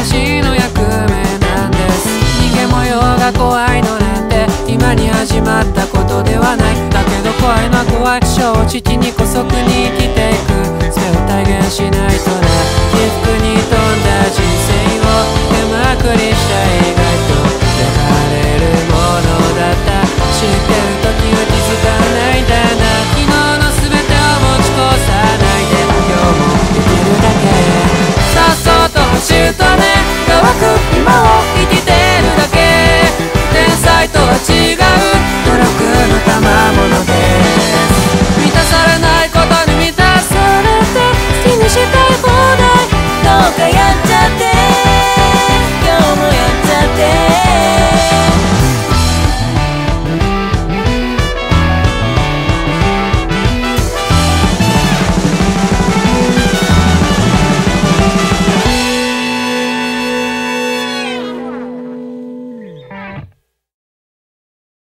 私の役目なんです。人間模様が怖いのなんて今に始まったことではない。だけど怖いのは怖い、承知に姑息に生きていく術を体現しないとね。起伏に富んだ